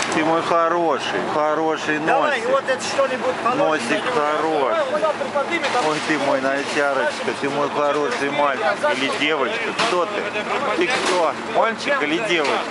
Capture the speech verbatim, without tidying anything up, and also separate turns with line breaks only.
Ты мой хороший, хороший
Давай,
носик.
вот это что-нибудь положим.
Носик хороший. Ой, ты мой носярочка, ты мой хороший мальчик или девочка. Кто ты? Ты кто? Мальчик или девочка?